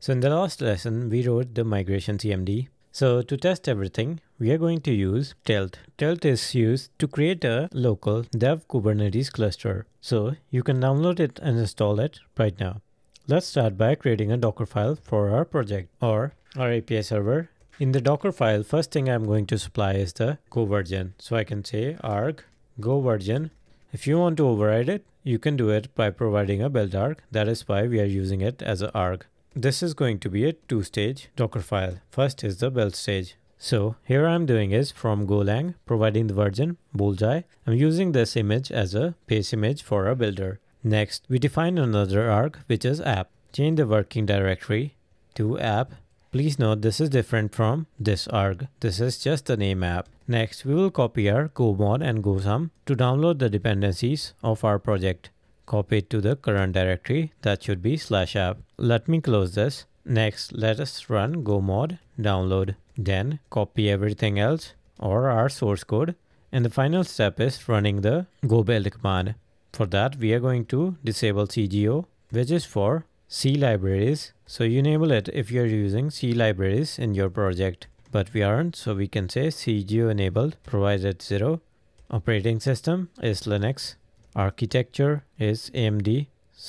So in the last lesson, we wrote the migration CMD. So to test everything, we are going to use Tilt. Tilt is used to create a local dev Kubernetes cluster. So you can download it and install it right now. Let's start by creating a Dockerfile for our project or our API server. In the Dockerfile, first thing I'm going to supply is the Go version. So I can say arg Go version. If you want to override it, you can do it by providing a build arg. That is why we are using it as an arg. This is going to be a two-stage Dockerfile. First is the build stage. So here I'm doing is from Golang, providing the version bullseye. I'm using this image as a base image for a builder. Next, we define another arg, which is app. Change the working directory to app. Please note this is different from this arg. This is just the name app. Next, we will copy our Go mod and Go sum to download the dependencies of our project. Copy it to the current directory. That should be /app. Let me close this. Next, let us run go mod download. Then copy everything else or our source code. And the final step is running the go build command. For that, we are going to disable CGO, which is for C libraries. So you enable it if you're using C libraries in your project, but we aren't. So we can say CGO enabled provided 0. Operating system is Linux. Architecture is AMD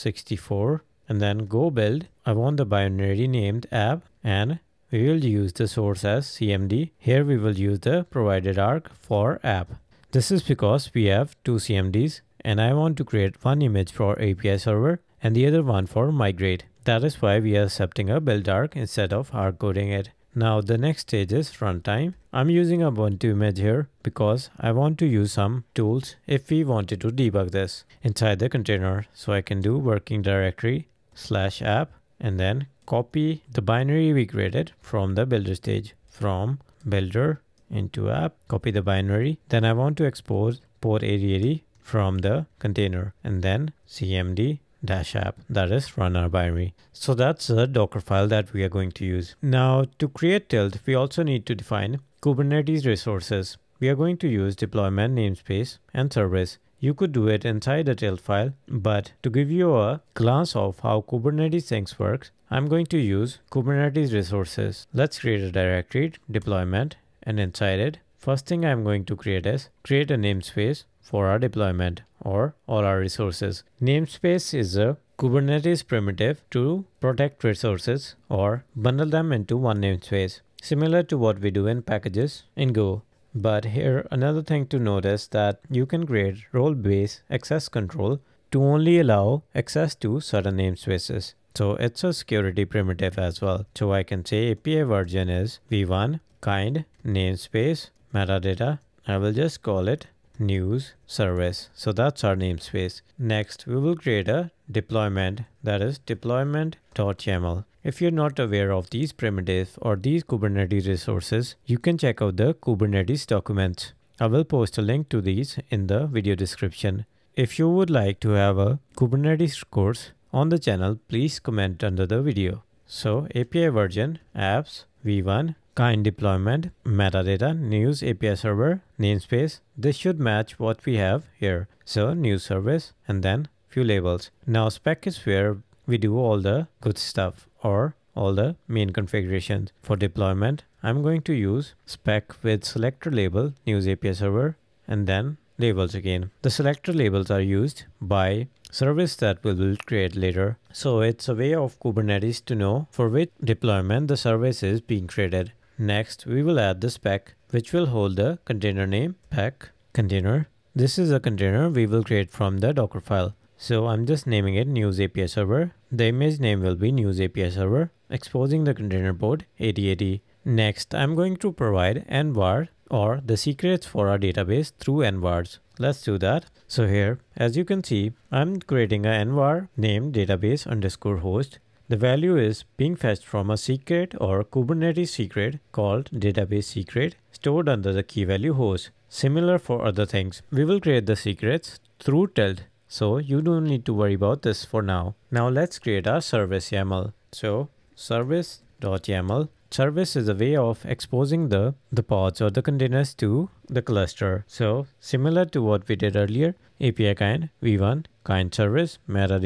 64, and then go build. I want the binary named app, and we will use the source as CMD. Here we will use the provided arg for app. This is because we have two CMDs and I want to create one image for API server and the other one for migrate. That is why we are accepting a build arg instead of hard coding it. Now the next stage is runtime. I'm using a Ubuntu image here because I want to use some tools if we wanted to debug this inside the container. So I can do working directory /app and then copy the binary we created from the builder stage. From builder into app, copy the binary. Then I want to expose port 8080 from the container and then cmd -app, that is run our binary. So that's the Docker file that we are going to use. Now to create Tilt, we also need to define Kubernetes resources. We are going to use deployment namespace and service. You could do it inside the Tilt file, but to give you a glance of how Kubernetes things works, I'm going to use Kubernetes resources. Let's create a directory, deployment, and inside it, first thing I'm going to create is create a namespace for our deployment or all our resources. Namespace is a Kubernetes primitive to protect resources or bundle them into one namespace, similar to what we do in packages in Go. But here another thing to notice that you can create role-based access control to only allow access to certain namespaces. So it's a security primitive as well. So I can say API version is v1 kind namespace metadata. I will just call it news service. So that's our namespace. Next, we will create a deployment, that is deployment.yaml. If you're not aware of these primitives or these Kubernetes resources, you can check out the Kubernetes documents. I will post a link to these in the video description. If you would like to have a Kubernetes course on the channel, please comment under the video. So API version, apps, v1, kind deployment, metadata, news API server, namespace. This should match what we have here. So news service and then few labels. Now spec is where we do all the good stuff or all the main configurations. For deployment, I'm going to use spec with selector label, news API server, and then labels again. The selector labels are used by service that we will create later. So it's a way of Kubernetes to know for which deployment the service is being created. Next, we will add the spec, which will hold the container name, spec container. This is a container we will create from the Docker file. So I'm just naming it news API server. The image name will be news API server, exposing the container port 8080. Next, I'm going to provide envar or the secrets for our database through envars. Let's do that. So here, as you can see, I'm creating an envar named database_host. The value is being fetched from a secret or Kubernetes secret called database secret stored under the key value host. Similar for other things. We will create the secrets through Tilt. So you don't need to worry about this for now. Now let's create our service YAML. So service.yaml. Service is a way of exposing the pods or the containers to the cluster. So similar to what we did earlier, API kind, v1, kind service, metadata,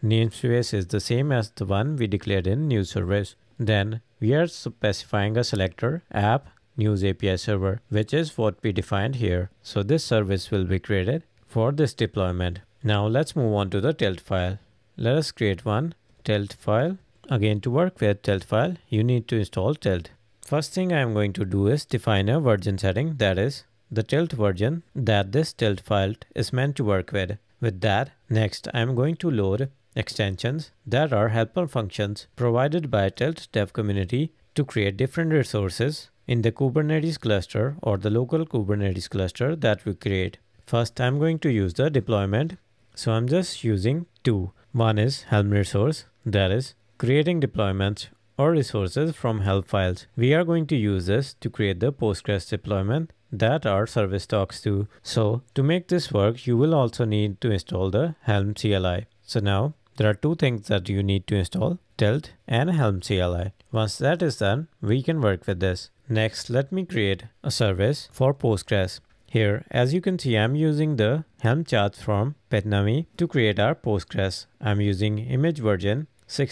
namespace is the same as the one we declared in new service. Then we are specifying a selector app news API server, which is what we defined here. So this service will be created for this deployment. Now let's move on to the Tiltfile. Let us create one Tiltfile. Again, to work with Tiltfile, you need to install Tilt. First thing I am going to do is define a version setting, that is the Tilt version that this Tiltfile is meant to work with. With that, next I am going to load extensions that are helper functions provided by Tilt dev community to create different resources in the Kubernetes cluster or the local Kubernetes cluster that we create. First, I'm going to use the deployment. So I'm just using two. One is Helm resource, that is creating deployments or resources from Helm files. We are going to use this to create the Postgres deployment that our service talks to. So to make this work, you will also need to install the Helm CLI. So now there are two things that you need to install, Tilt and Helm CLI. Once that is done, we can work with this. Next, let me create a service for Postgres. Here, as you can see, I'm using the Helm charts from Petnami to create our Postgres. I'm using image version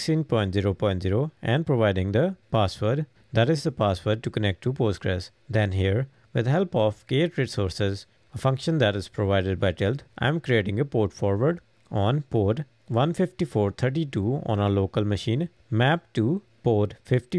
16.0.0 and providing the password, that is the password to connect to Postgres. Then here, with the help of create resources, a function that is provided by Tilt, I'm creating a port forward on port 15432 on our local machine, mapped to port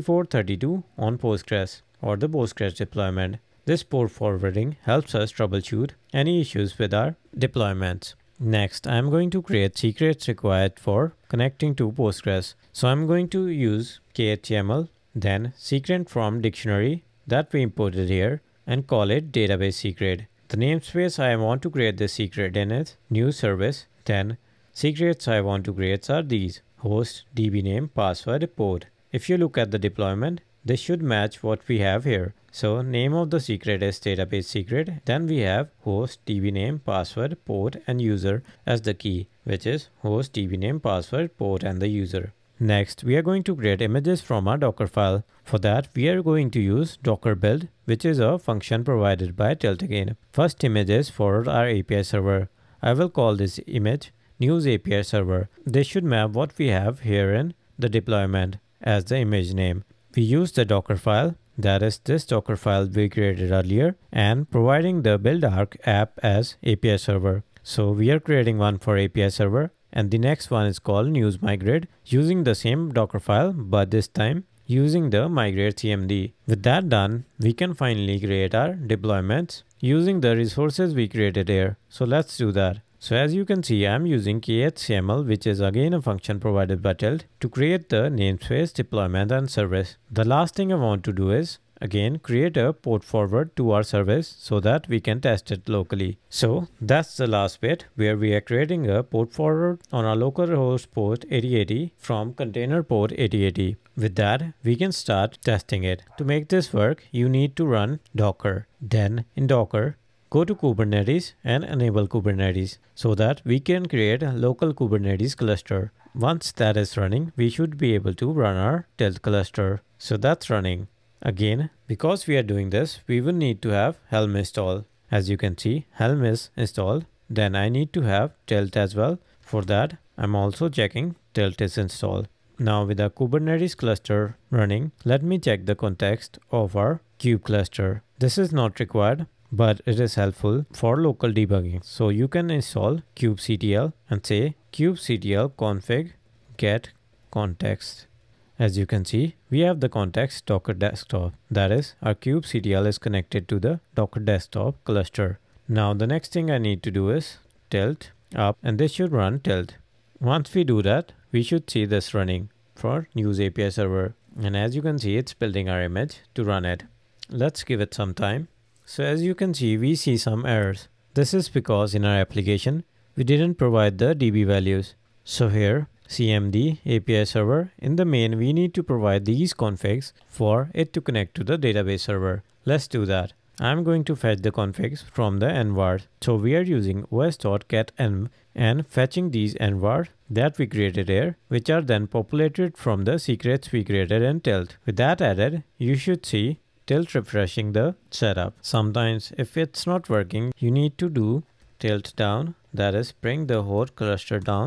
5432 on Postgres or the Postgres deployment. This port forwarding helps us troubleshoot any issues with our deployments. Next, I'm going to create secrets required for connecting to Postgres. So I'm going to use KHTML, then secret from dictionary that we imported here and call it database secret. The namespace I want to create this secret in is new service. Then secrets I want to create are these: host, DB name, password, port. If you look at the deployment, this should match what we have here. So name of the secret is database secret. Then we have host, DB name, password, port and user as the key, which is host, DB name, password, port and the user. Next, we are going to create images from our Dockerfile. For that, we are going to use Docker build, which is a function provided by Tilt again. First image is for our API server. I will call this image news API server. This should map what we have here in the deployment as the image name. We use the Dockerfile, that is this Dockerfile we created earlier, and providing the build arc app as API server. So we are creating one for API server, and the next one is called news migrate using the same Dockerfile, but this time using the migrate CMD. With that done, we can finally create our deployments using the resources we created here. So let's do that. So as you can see, I'm using KHTML, which is again a function provided by Tilt, to create the namespace, deployment and service. The last thing I want to do is again create a port forward to our service so that we can test it locally. So that's the last bit where we are creating a port forward on our local host port 8080 from container port 8080. With that, we can start testing it. To make this work, you need to run Docker. Then in Docker, go to Kubernetes and enable Kubernetes so that we can create a local Kubernetes cluster. Once that is running, we should be able to run our Tilt cluster. So that's running. Again, because we are doing this, we will need to have Helm installed. As you can see, Helm is installed. Then I need to have Tilt as well. For that, I'm also checking Tilt is installed. Now with our Kubernetes cluster running, let me check the context of our kube cluster. This is not required, but it is helpful for local debugging. So you can install kubectl and say kubectl config get context. As you can see, we have the context Docker desktop. That is, our kubectl is connected to the Docker desktop cluster. Now the next thing I need to do is tilt up, and this should run tilt. Once we do that, we should see this running for news API server. And as you can see, it's building our image to run it. Let's give it some time. So as you can see, we see some errors. This is because in our application, we didn't provide the DB values. So here, CMD API server, in the main, we need to provide these configs for it to connect to the database server. Let's do that. I'm going to fetch the configs from the envars. So we are using os.getenv and fetching these envars that we created here, which are then populated from the secrets we created in Tilt. With that added, you should see Tilt refreshing the setup. Sometimes if it's not working, you need to do tilt down, that is bring the whole cluster down.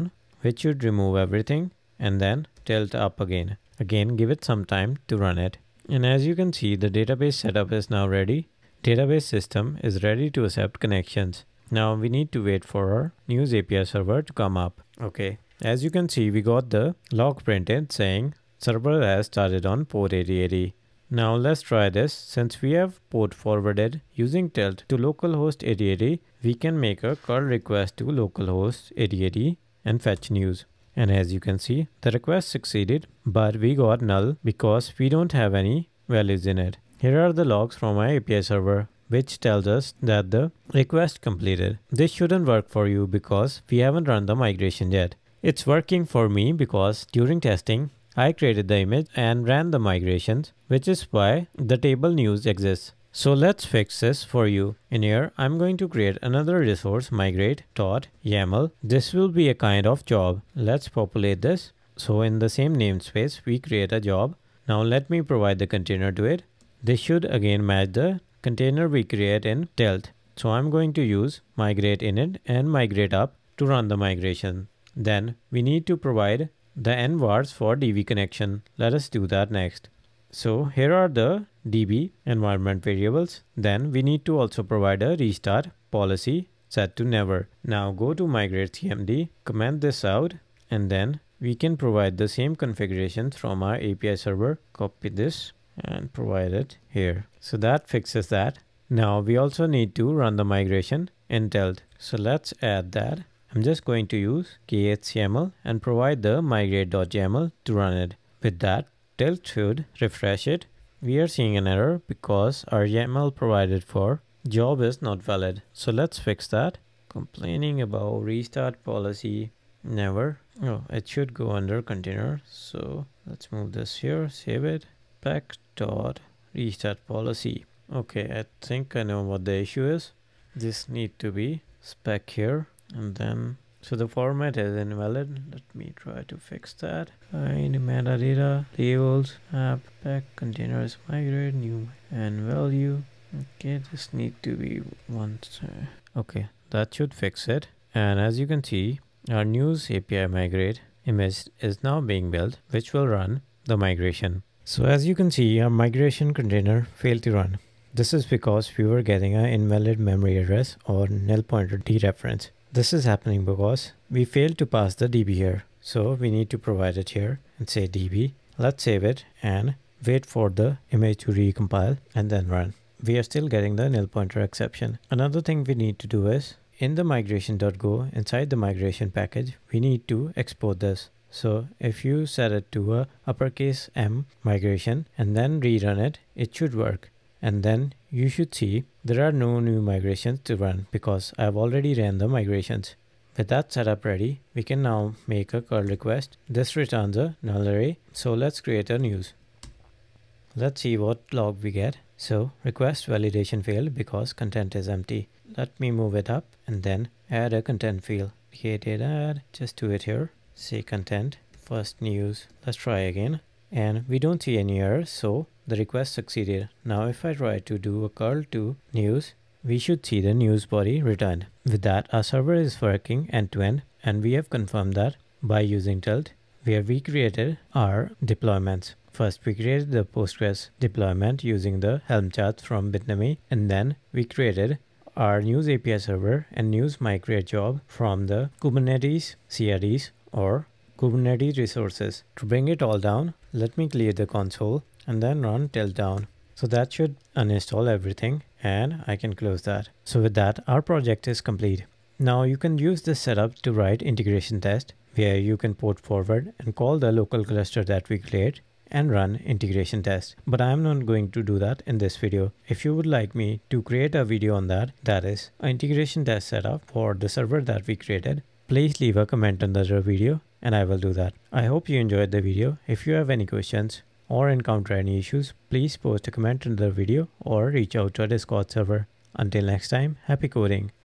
which should remove everything, and then tilt up again. Again, give it some time to run it. And as you can see, the database setup is now ready. Database system is ready to accept connections. Now we need to wait for our news API server to come up. Okay, as you can see, we got the log printed saying server has started on port 8080. Now let's try this. Since we have port forwarded using tilt to localhost 8080, we can make a curl request to localhost 8080 and fetch news. And as you can see, the request succeeded, but we got null because we don't have any values in it. Here are the logs from my API server, which tells us that the request completed. This shouldn't work for you because we haven't run the migration yet. It's working for me because during testing, I created the image and ran the migrations, which is why the table news exists. So let's fix this for you. In here, I'm going to create another resource, migrate.yaml. This will be a kind of job. Let's populate this. So in the same namespace, we create a job. Now let me provide the container to it. This should again match the container we create in tilt. So I'm going to use migrate init and migrate up to run the migration. Then we need to provide the envars for DB connection. Let us do that next. So here are the DB environment variables. Then we need to also provide a restart policy set to never. Now go to migrate cmd, comment this out, and then we can provide the same configurations from our API server. Copy this and provide it here. So that fixes that. Now we also need to run the migration in tilt. So let's add that. I'm just going to use khyaml and provide the migrate.yaml to run it. With that, tilt should refresh it. We are seeing an error because our YAML provided for job is not valid. So let's fix that. Complaining about restart policy never. Oh, it should go under container. So let's move this here, save it. Spec.restart policy. Okay, I think I know what the issue is. This need to be spec here. And then, so the format is invalid. Let me try to fix that. Find metadata, labels, app, pack, containers, migrate, new, and value. Okay, this need to be once. Okay, that should fix it. And as you can see, our news API migrate image is now being built, which will run the migration. So as you can see, our migration container failed to run. This is because we were getting an invalid memory address or null pointer dereference. This is happening because we failed to pass the DB here. So we need to provide it here and say DB. Let's save it and wait for the image to recompile and then run. We are still getting the null pointer exception. Another thing we need to do is in the migration.go inside the migration package, we need to export this. So if you set it to a uppercase M migration and then rerun it, it should work. And then you should see there are no new migrations to run because I've already ran the migrations. With that setup ready, we can now make a curl request. This returns a null array. So let's create a news. Let's see what log we get. So request validation failed because content is empty. Let me move it up and then add a content field. Created add, just do it here. Say content, first news. Let's try again. And we don't see any errors, so the request succeeded. Now if I try to do a curl to news, we should see the news body returned. With that, our server is working end to end, and we have confirmed that by using tilt, where we created our deployments. First, we created the Postgres deployment using the Helm charts from Bitnami, and then we created our news API server and news migrate job from the Kubernetes CRDs or Kubernetes resources. To bring it all down, let me clear the console and then run tilt down. So that should uninstall everything and I can close that. So with that, our project is complete. Now you can use this setup to write integration test where you can port forward and call the local cluster that we create and run integration test. But I am not going to do that in this video. If you would like me to create a video on that, that is an integration test setup for the server that we created, please leave a comment under the video and I will do that. I hope you enjoyed the video. If you have any questions or encounter any issues, please post a comment under the video or reach out to our Discord server. Until next time, happy coding.